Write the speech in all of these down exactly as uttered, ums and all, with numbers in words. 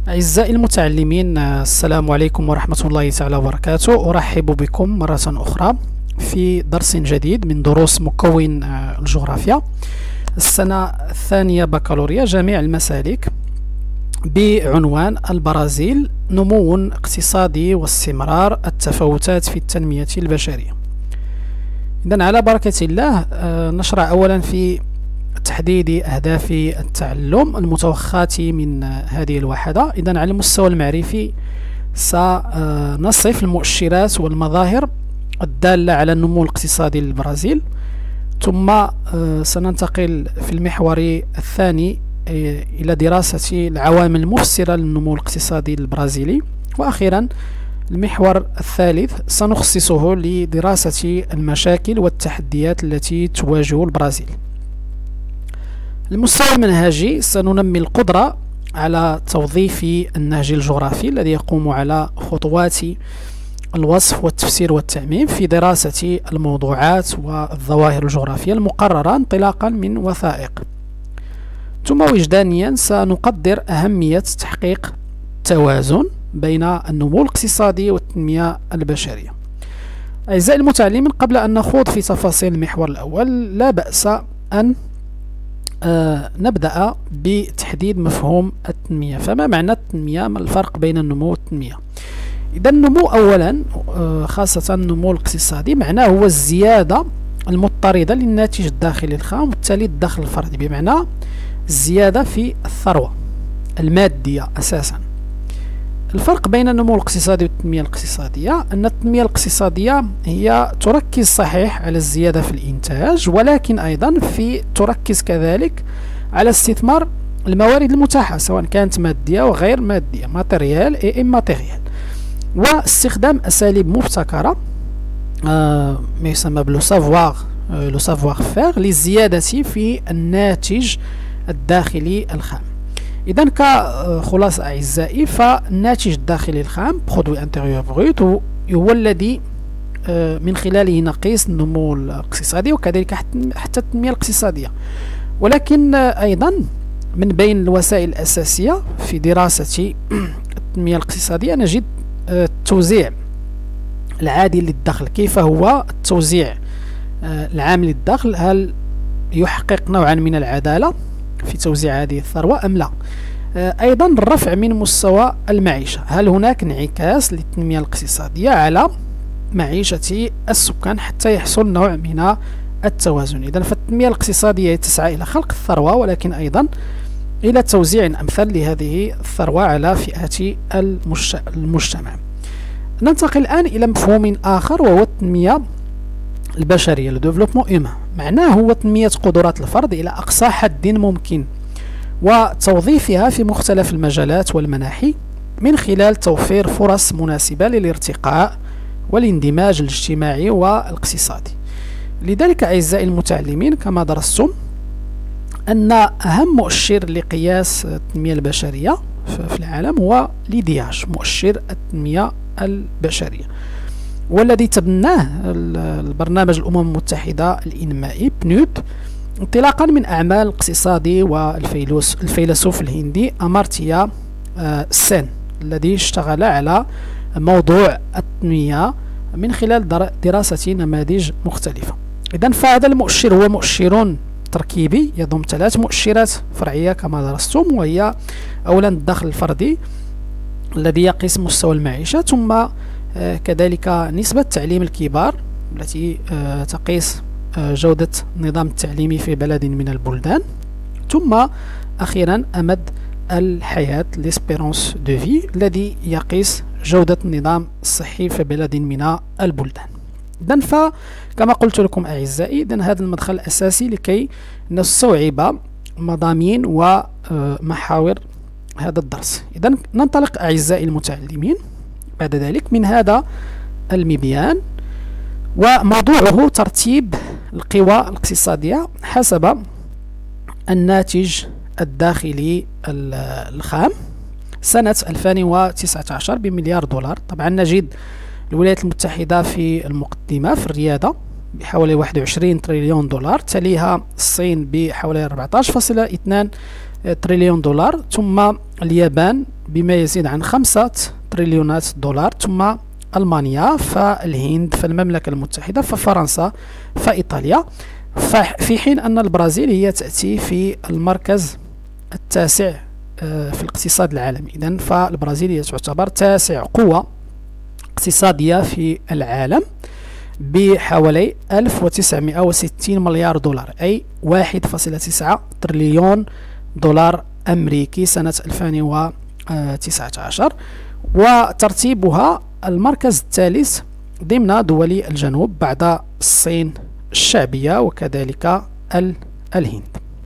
أعزائي المتعلمين، السلام عليكم ورحمة الله تعالى وبركاته. أرحب بكم مرة أخرى في درس جديد من دروس مكون الجغرافيا السنة الثانية بكالوريا جامع المسالك بعنوان البرازيل: نمو اقتصادي واستمرار التفاوتات في التنمية البشرية. إذن على بركة الله نشرع أولا في تحديد أهداف التعلم المتوخاة من هذه الوحدة. إذن على المستوى المعرفي سنصف المؤشرات والمظاهر الدالة على النمو الاقتصادي للبرازيل، ثم سننتقل في المحور الثاني إلى دراسة العوامل المفسرة للنمو الاقتصادي البرازيلي، وأخيرا المحور الثالث سنخصصه لدراسة المشاكل والتحديات التي تواجه البرازيل. المستوى المنهجي سننمي القدرة على توظيف النهج الجغرافي الذي يقوم على خطوات الوصف والتفسير والتعميم في دراسة الموضوعات والظواهر الجغرافية المقررة انطلاقا من وثائق. ثم وجدانيا سنقدر أهمية تحقيق توازن بين النمو الاقتصادي والتنمية البشرية. أعزائي المتعلمين، قبل أن نخوض في تفاصيل المحور الأول لا بأس أن آه نبدأ بتحديد مفهوم التنمية. فما معنى التنمية؟ ما الفرق بين النمو والتنمية؟ إذا النمو أولا آه خاصة النمو الاقتصادي معناه هو الزيادة المضطردة للناتج الداخلي الخام وبالتالي الدخل الفردي، بمعنى الزيادة في الثروة المادية أساسا. الفرق بين النمو الاقتصادي والتنمية الاقتصادية أن التنمية الاقتصادية هي تركز صحيح على الزيادة في الإنتاج، ولكن أيضا في تركز كذلك على استثمار الموارد المتاحة سواء كانت مادية وغير مادية، ماتيريال اي ماتيريال، واستخدام أساليب مبتكرة آه ما يسمى بلو سافوار لو سافوار فير للزيادة في الناتج الداخلي الخام. إذا كخلاصة أعزائي، فالناتج الداخلي الخام برودوي انتيريور بروت هو الذي من خلاله نقيس النمو الاقتصادي وكذلك حتى التنمية الاقتصادية. ولكن أيضا من بين الوسائل الأساسية في دراسة التنمية الاقتصادية نجد التوزيع العادل للدخل. كيف هو التوزيع العام للدخل؟ هل يحقق نوعا من العدالة في توزيع هذه الثروة أم لا؟ أيضا الرفع من مستوى المعيشة، هل هناك انعكاس للتنمية الاقتصادية على معيشة السكان حتى يحصل نوع من التوازن؟ إذا فالتنمية الاقتصادية تسعى إلى خلق الثروة ولكن أيضا إلى توزيع أمثل لهذه الثروة على فئات المجتمع. ننتقل الآن إلى مفهوم آخر وهو التنمية البشرية، لو ديفلوبمون هيومان. معناه هو تنمية قدرات الفرد إلى أقصى حد ممكن وتوظيفها في مختلف المجالات والمناحي من خلال توفير فرص مناسبة للارتقاء والاندماج الاجتماعي والاقتصادي. لذلك أعزائي المتعلمين، كما درستم أن أهم مؤشر لقياس التنمية البشرية في العالم هو ليدياج، مؤشر التنمية البشرية، والذي تبناه البرنامج الأمم المتحدة الإنمائي بنود انطلاقا من أعمال الاقتصادي والفيلسوف الهندي أمارتيا سين الذي اشتغل على موضوع التنمية من خلال دراسة نماذج مختلفة. إذن فهذا المؤشر هو مؤشر تركيبي يضم ثلاث مؤشرات فرعية كما درستم، وهي أولا الدخل الفردي الذي يقيس مستوى المعيشة، ثم كذلك نسبة تعليم الكبار التي تقيس جودة النظام التعليمي في بلد من البلدان، ثم أخيرا أمد الحياة ليسبيرونس دو في الذي يقيس جودة النظام الصحي في بلد من البلدان. إذن فكما قلت لكم أعزائي، إذن هذا المدخل الأساسي لكي نستوعب مضامين ومحاور هذا الدرس. إذن ننطلق أعزائي المتعلمين بعد ذلك من هذا المبيان، وموضوعه ترتيب القوى الاقتصادية حسب الناتج الداخلي الخام سنة ألفين وتسعة عشر بمليار دولار. طبعا نجد الولايات المتحدة في المقدمة في الريادة بحوالي واحد وعشرين تريليون دولار، تليها الصين بحوالي أربعة عشر فاصلة اثنان تريليون دولار، ثم اليابان بما يزيد عن خمسة تريليونات دولار، ثم ألمانيا، فالهند، فالمملكة المتحدة، ففرنسا، فإيطاليا، في حين أن البرازيل هي تأتي في المركز التاسع في الاقتصاد العالمي. إذن فالبرازيل هي تعتبر تاسع قوة اقتصادية في العالم بحوالي ألف وتسعمائة وستين مليار دولار، أي واحد فاصلة تسعة تريليون دولار أمريكي سنة ألفين وتسعة عشر، وترتيبها المركز الثالث ضمن دول الجنوب بعد الصين الشعبية وكذلك الهند.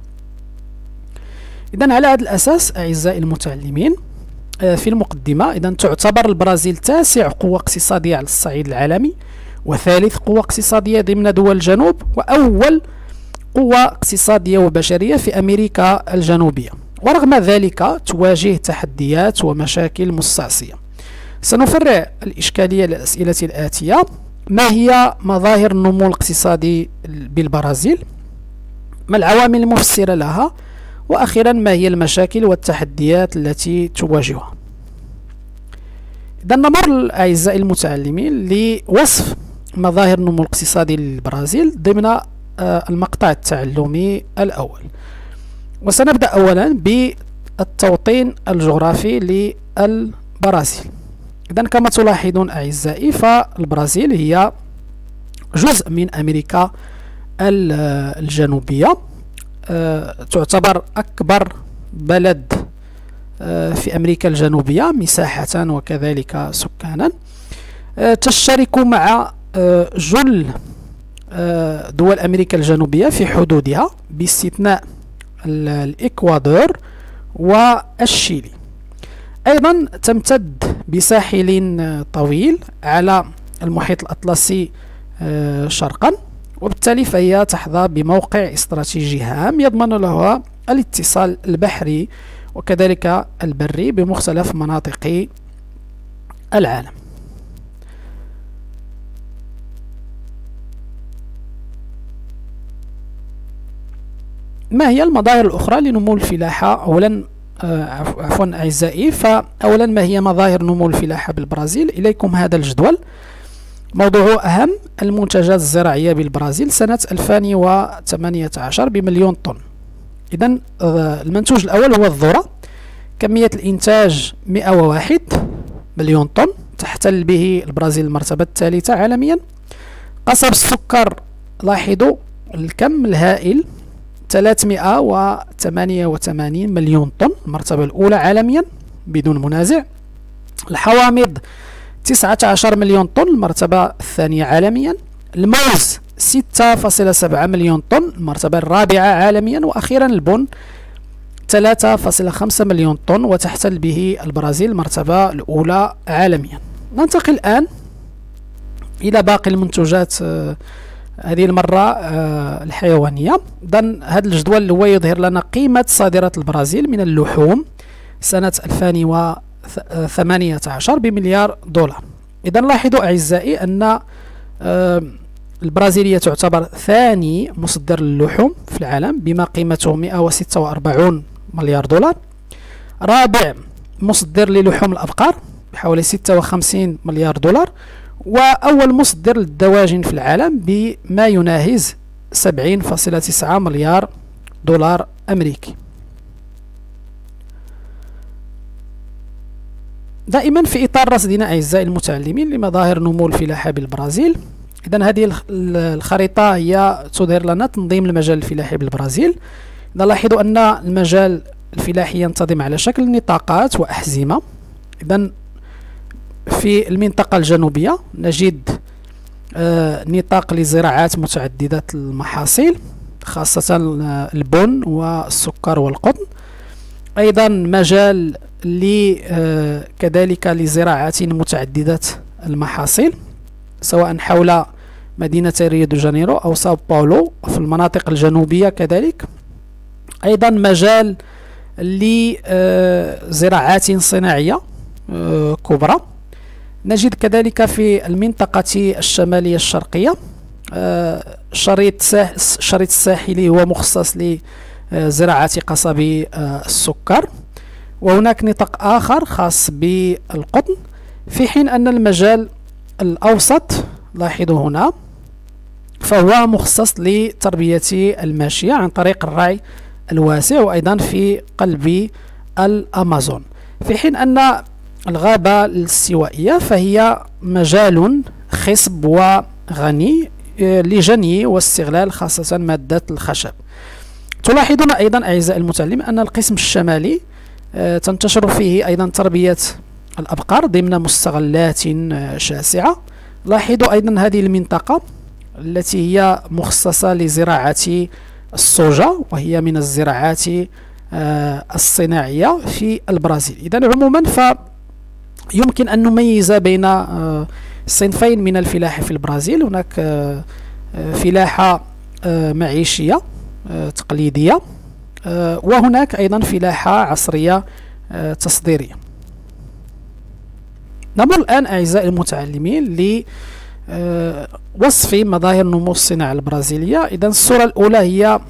إذن على هذا الأساس أعزائي المتعلمين، في المقدمة إذن تعتبر البرازيل تاسع قوة اقتصادية على الصعيد العالمي، وثالث قوة اقتصادية ضمن دول الجنوب، وأول قوة اقتصادية وبشرية في أمريكا الجنوبية. ورغم ذلك تواجه تحديات ومشاكل مستعصية. سنفرع الإشكالية للأسئلة الآتية: ما هي مظاهر النمو الاقتصادي بالبرازيل؟ ما العوامل المفسرة لها؟ وأخيرا، ما هي المشاكل والتحديات التي تواجهها؟ إذا نمر أعزائي المتعلمين لوصف مظاهر النمو الاقتصادي للبرازيل ضمن المقطع التعلمي الأول. وسنبدأ أولا بالتوطين الجغرافي للبرازيل. إذن كما تلاحظون أعزائي، فالبرازيل هي جزء من أمريكا الجنوبية، تعتبر أكبر بلد في أمريكا الجنوبية مساحة وكذلك سكانا، تشترك مع جل دول أمريكا الجنوبية في حدودها باستثناء الإكوادور والشيلي. أيضا تمتد بساحل طويل على المحيط الأطلسي شرقا، وبالتالي فهي تحظى بموقع استراتيجي هام يضمن لها الاتصال البحري وكذلك البري بمختلف مناطق العالم. ما هي المظاهر الأخرى لنمو الفلاحة؟ أولا عفوا أعزائي، فأولا ما هي مظاهر نمو الفلاحة بالبرازيل؟ إليكم هذا الجدول. موضوع أهم: المنتجات الزراعية بالبرازيل سنة ألفين وثمانية عشر بمليون طن. إذن المنتوج الأول هو الذرة، كمية الإنتاج مئة وواحد مليون طن، تحتل به البرازيل المرتبة الثالثة عالميا. قصب السكر، لاحظوا الكم الهائل، ثلاثمئة وثمانية وثمانين مليون طن، المرتبة الأولى عالميا بدون منازع. الحوامض تسعة عشر مليون طن، المرتبة الثانية عالميا. الموز ستة فاصلة سبعة مليون طن، المرتبة الرابعة عالميا. وأخيرا البن ثلاثة فاصلة خمسة مليون طن، وتحتل به البرازيل المرتبة الأولى عالميا. ننتقل الآن إلى باقي المنتوجات، هذه المرة الحيوانية. إذن هذا الجدول هو يظهر لنا قيمة صادرات البرازيل من اللحوم سنة ألفين وثمانية عشر بمليار دولار. إذن لاحظوا أعزائي أن البرازيلية تعتبر ثاني مصدر للحوم في العالم بما قيمته مئة وستة وأربعين مليار دولار. رابع مصدر للحوم الأبقار بحوالي ستة وخمسين مليار دولار. وأول مصدر للدواجن في العالم بما يناهز سبعين فاصلة تسعة مليار دولار أمريكي. دائما في إطار رصدنا أعزائي المتعلمين لمظاهر نمو الفلاحة بالبرازيل، إذن هذه الخريطة هي تظهر لنا تنظيم المجال الفلاحي بالبرازيل. نلاحظ أن المجال الفلاحي ينتظم على شكل نطاقات وأحزمة. إذن في المنطقة الجنوبية نجد آه نطاق لزراعات متعددة المحاصيل، خاصة البن والسكر والقطن. أيضا مجال لي آه كذلك لزراعات متعددة المحاصيل، سواء حول مدينة ريو دي جانيرو أو ساو باولو في المناطق الجنوبية كذلك. أيضا مجال لزراعات صناعية آه كبرى. نجد كذلك في المنطقة الشمالية الشرقية شريط الشريط الساحلي هو مخصص لزراعة قصب السكر. وهناك نطاق آخر خاص بالقطن، في حين أن المجال الأوسط لاحظوا هنا فهو مخصص لتربية الماشية عن طريق الرعي الواسع وأيضا في قلب الأمازون، في حين أن الغابة الاستوائية فهي مجال خصب وغني لجني واستغلال خاصة مادة الخشب. تلاحظون أيضا أعزائي المتعلم أن القسم الشمالي تنتشر فيه أيضا تربية الأبقار ضمن مستغلات شاسعة. لاحظوا أيضا هذه المنطقة التي هي مخصصة لزراعة الصوجة وهي من الزراعات الصناعية في البرازيل. إذن عموما فيمكن أن نميز بين صنفين من الفلاحة في البرازيل. هناك فلاحة معيشية تقليدية، وهناك أيضا فلاحة عصرية تصديرية. نمر الآن أعزائي المتعلمين لوصف مظاهر نمو الصناعة البرازيلية. إذن الصورة الأولى هي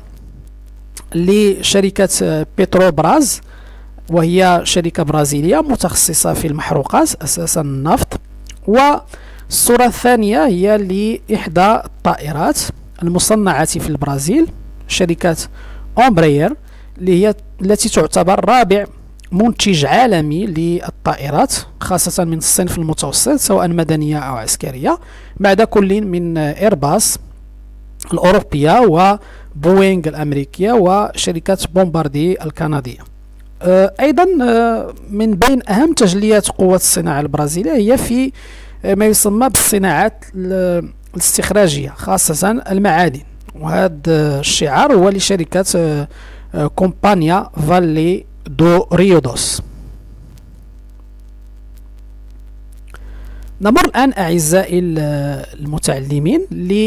لشركة بتروبراز، وهي شركة برازيلية متخصصة في المحروقات أساسا النفط. والصورة الثانية هي لإحدى الطائرات المصنعة في البرازيل، شركة أمبرير، اللي هي التي تعتبر رابع منتج عالمي للطائرات خاصة من الصنف المتوسط سواء مدنية أو عسكرية، بعد كل من إيرباص الأوروبية وبوينغ الأمريكية وشركة بومباردي الكندية. أيضا من بين أهم تجليات قوة الصناعة البرازيلية هي في ما يسمى بالصناعات الاستخراجية خاصة المعادن، وهذا الشعار هو لشركة كومبانيا فالي دو ريودوس. نمر الآن أعزائي المتعلمين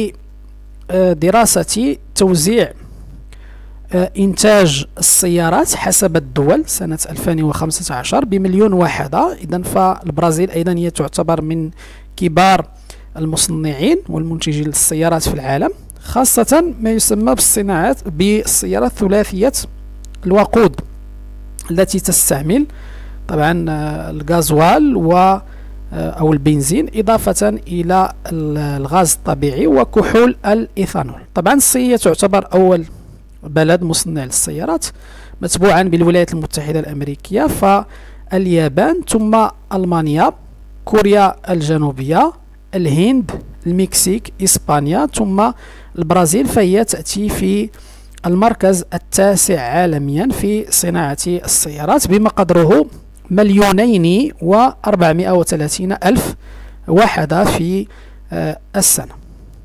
لدراسة توزيع إنتاج السيارات حسب الدول سنة ألفين وخمسة عشر بمليون واحدة. إذن فالبرازيل أيضا هي تعتبر من كبار المصنعين والمنتجين للسيارات في العالم، خاصة ما يسمى بالصناعات بالسيارات ثلاثية الوقود التي تستعمل طبعا الغازوال و أو البنزين إضافة إلى الغاز الطبيعي وكحول الإيثانول. طبعا الصين تعتبر أول بلد مصنع للسيارات، متبوعا بالولايات المتحدة الأمريكية، فاليابان، ثم ألمانيا، كوريا الجنوبية، الهند، المكسيك، إسبانيا، ثم البرازيل، فهي تأتي في المركز التاسع عالميا في صناعة السيارات بما قدره مليونين وأربعمائة وثلاثين ألف وحدة في السنة.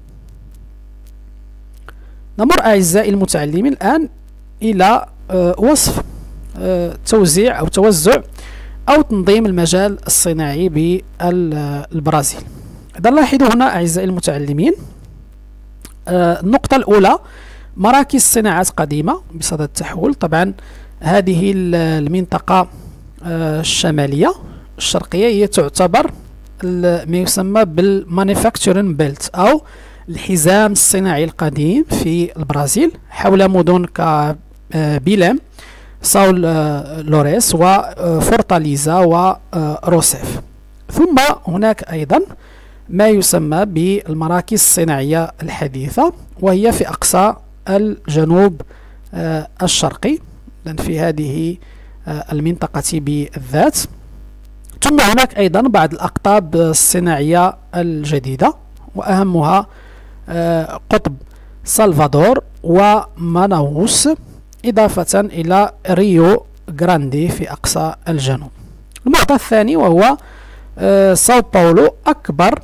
نمر أعزائي المتعلمين الآن إلى وصف توزيع أو توزع أو تنظيم المجال الصناعي بالبرازيل. إذا لاحظوا هنا أعزائي المتعلمين النقطة الأولى مراكز صناعات قديمة بصدد التحول. طبعا هذه المنطقة الشمالية الشرقية هي تعتبر ما يسمى بالمانيفاكتورين بيلت أو الحزام الصناعي القديم في البرازيل، حول مدن كبيلام، ساو لوريس وفورتاليزا وروسيف. ثم هناك أيضا ما يسمى بالمراكز الصناعية الحديثة، وهي في أقصى الجنوب الشرقي في هذه المنطقة بالذات. ثم هناك أيضا بعض الأقطاب الصناعية الجديدة، وأهمها قطب سلفادور وماناوس، إضافة إلى ريو غراندي في أقصى الجنوب. المعطى الثاني وهو ساو باولو، أكبر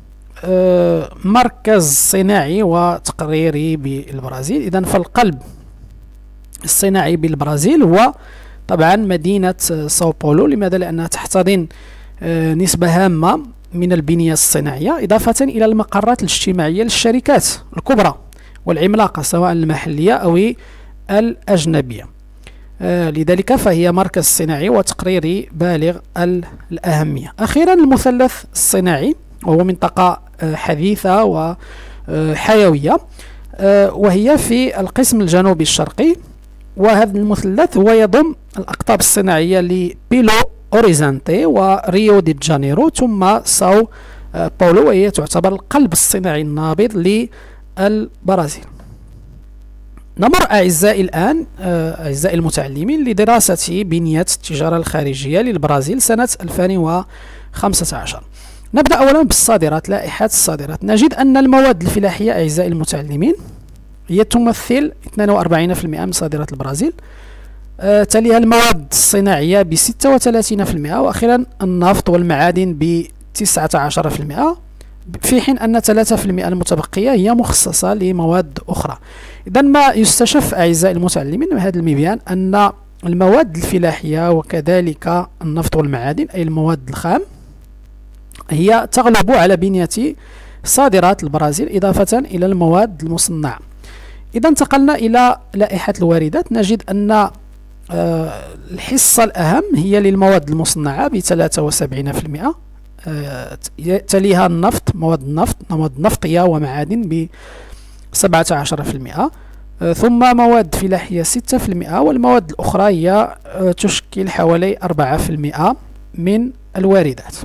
مركز صناعي وتقريري بالبرازيل. إذن فالقلب الصناعي بالبرازيل هو طبعا مدينة ساو باولو. لماذا؟ لأنها تحتضن نسبة هامة من البنية الصناعية، إضافة إلى المقرات الاجتماعية للشركات الكبرى والعملاقة سواء المحلية أو الأجنبية. لذلك فهي مركز صناعي وتقريري بالغ الأهمية. أخيرا المثلث الصناعي، وهو منطقة حديثة وحيوية، وهي في القسم الجنوبي الشرقي وهذا المثلث هو يضم الأقطاب الصناعية لبيلو أوريزونتي وريو دي جانيرو ثم ساو باولو، وهي تعتبر القلب الصناعي النابض للبرازيل. نمر أعزائي الآن أعزائي المتعلمين لدراسة بنية التجارة الخارجية للبرازيل سنة ألفين وخمسة عشر. نبدأ أولا بالصادرات، لائحة الصادرات. نجد أن المواد الفلاحية أعزائي المتعلمين هي تمثل اثنين وأربعين بالمئة من صادرات البرازيل، آه تليها المواد الصناعية ب ستة وثلاثين بالمئة، وأخيرا النفط والمعادن ب تسعة عشر بالمئة، في حين أن ثلاثة بالمئة المتبقية هي مخصصة لمواد أخرى. إذا ما يستشف أعزائي المتعلمين من هذا المبيان أن المواد الفلاحية وكذلك النفط والمعادن أي المواد الخام هي تغلب على بنية صادرات البرازيل إضافة إلى المواد المصنعة. إذا انتقلنا إلى لائحة الواردات، نجد أن الحصة الأهم هي للمواد المصنعة ب ثلاثة وسبعين بالمئة، تليها النفط، مواد النفط، مواد نفطية ومعادن ب سبعة عشر بالمئة، ثم مواد فلاحية ستة بالمئة، والمواد الأخرى هي تشكل حوالي أربعة بالمئة من الواردات.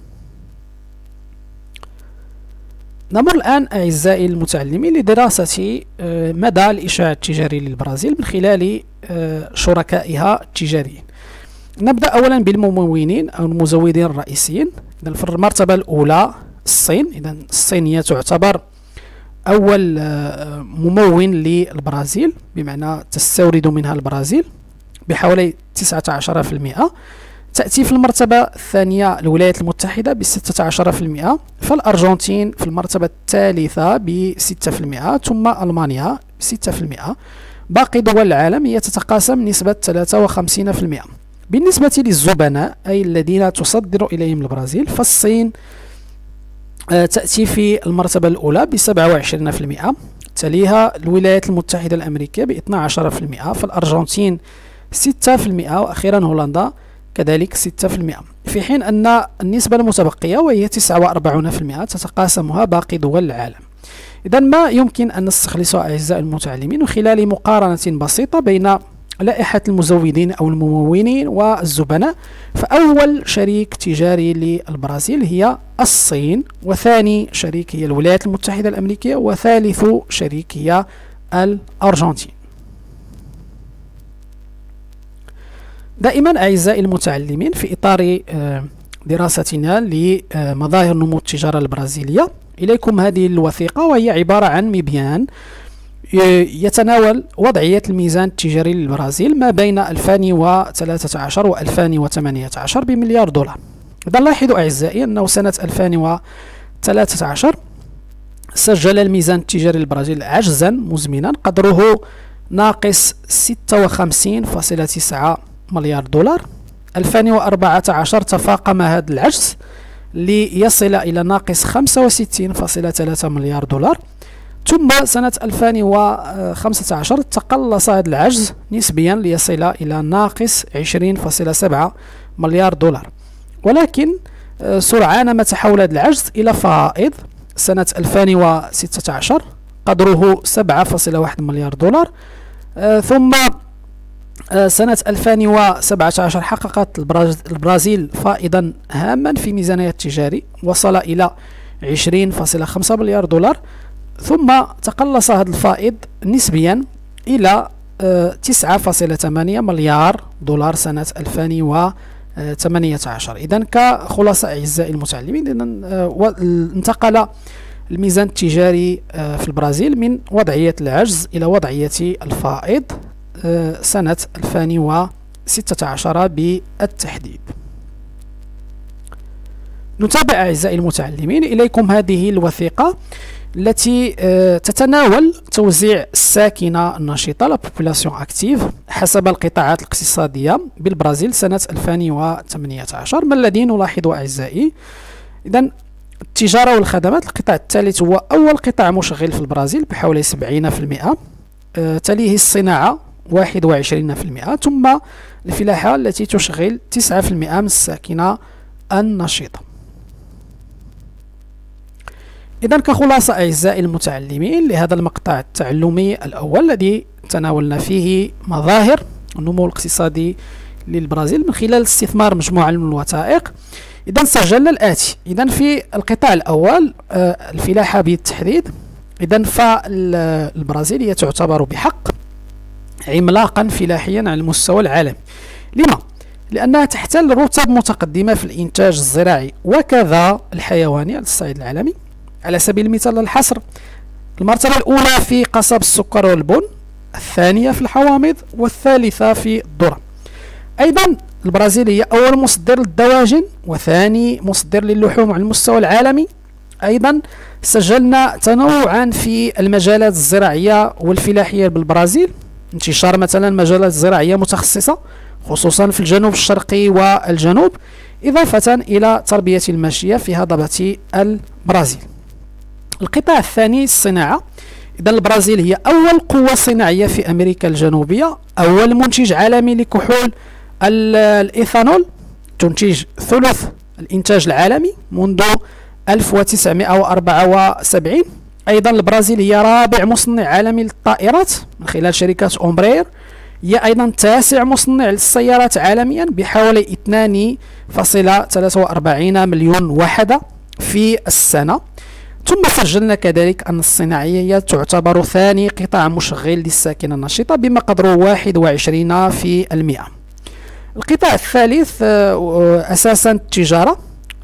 نمر الآن أعزائي المتعلمين لدراسة مدى الإشعاع التجاري للبرازيل من خلال شركائها التجاريين. نبدأ أولا بالممولين أو المزودين الرئيسيين. إذا في المرتبة الأولى الصين. إذا الصين هي تعتبر أول ممول للبرازيل، بمعنى تستورد منها البرازيل بحوالي تسعة عشر بالمئة. تأتي في المرتبة الثانية الولايات المتحدة ب ستة عشر بالمئة، فالأرجنتين في المرتبة الثالثة ب ستة بالمئة، ثم ألمانيا ب ستة بالمئة. باقي دول العالم هي تتقاسم نسبة ثلاثة وخمسين بالمئة. بالنسبة للزبناء أي الذين تصدر إليهم البرازيل، فالصين تأتي في المرتبة الأولى ب سبعة وعشرين بالمئة، تليها الولايات المتحدة الأمريكية ب اثني عشر بالمئة، فالأرجنتين ستة بالمئة، وأخيرا هولندا كذلك ستة بالمئة، في حين أن النسبة المتبقية وهي تسعة وأربعين بالمئة تتقاسمها باقي دول العالم. إذا ما يمكن أن نستخلصه أعزائي المتعلمين من خلال مقارنة بسيطة بين لائحة المزودين أو الممولين والزبناء، فأول شريك تجاري للبرازيل هي الصين، وثاني شريك هي الولايات المتحدة الأمريكية، وثالث شريك هي الأرجنتين. دائما أعزائي المتعلمين في إطار دراستنا لمظاهر نمو التجارة البرازيلية، إليكم هذه الوثيقة، وهي عبارة عن مبيان يتناول وضعية الميزان التجاري للبرازيل ما بين ألفين وثلاثة عشر و ألفين وثمانية عشر بمليار دولار. إذا لاحظوا أعزائي أنه سنة ألفين وثلاثة عشر سجل الميزان التجاري للبرازيل عجزا مزمنا قدره ناقص ستة وخمسين فاصلة تسعة مليار دولار. ألفين وأربعة عشر تفاقم هذا العجز ليصل إلى ناقص خمسة وستين فاصلة ثلاثة مليار دولار، ثم سنة ألفين وخمسة عشر تقلص هذا العجز نسبيا ليصل إلى ناقص عشرين فاصلة سبعة مليار دولار، ولكن سرعان ما تحول هذا العجز إلى فائض سنة ألفين وستة عشر قدره سبعة فاصلة واحد مليار دولار، ثم سنة ألفين وسبعة عشر حققت البرازيل فائضا هاما في ميزانها التجاري وصل إلى عشرين فاصلة خمسة مليار دولار، ثم تقلص هذا الفائض نسبيا إلى تسعة فاصلة ثمانية مليار دولار سنة ألفين وثمانية عشر. إذا كخلاصة أعزائي المتعلمين، انتقل الميزان التجاري في البرازيل من وضعية العجز إلى وضعية الفائض سنة ألفين وستة عشر بالتحديد. نتابع أعزائي المتعلمين إليكم هذه الوثيقة التي تتناول توزيع الساكنة النشطة لا بوبولاسيون أكتيف حسب القطاعات الاقتصادية بالبرازيل سنة ألفين وثمانية عشر. ما الذي نلاحظه أعزائي؟ إذن التجارة والخدمات القطاع الثالث هو أول قطاع مشغل في البرازيل بحوالي سبعين بالمئة، تليه الصناعة واحد وعشرين بالمئة، ثم الفلاحة التي تشغل تسعة بالمئة من الساكنة النشطة. إذا كخلاصة أعزائي المتعلمين لهذا المقطع التعلمي الأول الذي تناولنا فيه مظاهر النمو الاقتصادي للبرازيل من خلال استثمار مجموعة من الوثائق، إذا سجلنا الآتي. إذا في القطاع الأول الفلاحة بالتحديد، إذا فالبرازيل هي تعتبر بحق عملاقا فلاحيا على المستوى العالمي. لما؟ لأنها تحتل رتب متقدمة في الإنتاج الزراعي وكذا الحيواني على الصعيد العالمي. على سبيل المثال الحصر، المرتبة الأولى في قصب السكر والبن، الثانية في الحوامض، والثالثة في الذرة. أيضا البرازيل هي أول مصدر للدواجن وثاني مصدر للحوم على المستوى العالمي. أيضا سجلنا تنوعا في المجالات الزراعية والفلاحية بالبرازيل، انتشار مثلا مجالات زراعية متخصصة خصوصا في الجنوب الشرقي والجنوب، إضافة إلى تربية الماشية في هضبة البرازيل. القطاع الثاني الصناعة، إذا البرازيل هي أول قوة صناعية في أمريكا الجنوبية، أول منتج عالمي لكحول الإيثانول، تنتج ثلث الإنتاج العالمي منذ ألف وتسعمائة وأربعة وسبعين. أيضا البرازيل هي رابع مصنع عالمي للطائرات من خلال شركة أومبرير، هي أيضا تاسع مصنع للسيارات عالميا بحوالي اثنين فاصلة ثلاثة وأربعين مليون وحدة في السنة. ثم سجلنا كذلك أن الصناعية تعتبر ثاني قطاع مشغل للساكنة النشطة بمقدار واحد وعشرين في المئة. القطاع الثالث أساسا التجارة.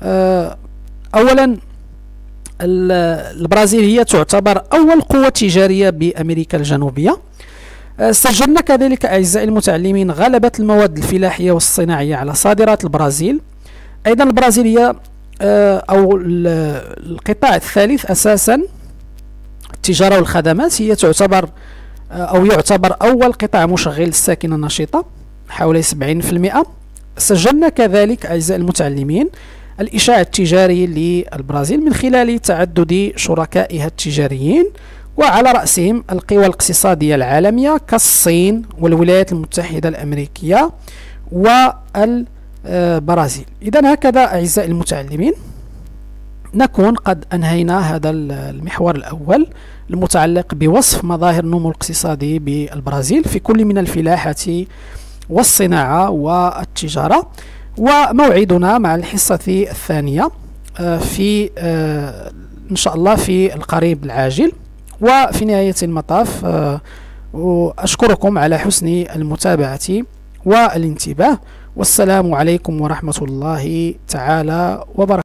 أولا البرازيل هي تعتبر أول قوة تجارية بأمريكا الجنوبية. سجلنا كذلك أعزائي المتعلمين غلبة المواد الفلاحية والصناعية على صادرات البرازيل. أيضا البرازيل هي أو القطاع الثالث أساسا التجارة والخدمات، هي تعتبر أو يعتبر أول قطاع مشغل للساكنة النشطة حوالي سبعين في المئة. سجلنا كذلك أعزائي المتعلمين الإشعاع التجاري للبرازيل من خلال تعدد شركائها التجاريين، وعلى رأسهم القوى الاقتصادية العالمية كالصين والولايات المتحدة الأمريكية والبرازيل. إذن هكذا أعزائي المتعلمين نكون قد أنهينا هذا المحور الأول المتعلق بوصف مظاهر النمو الاقتصادي بالبرازيل في كل من الفلاحة والصناعة والتجارة. وموعدنا مع الحصة الثانية في إن شاء الله في القريب العاجل. وفي نهاية المطاف أشكركم على حسن المتابعة والانتباه، والسلام عليكم ورحمة الله تعالى وبركاته.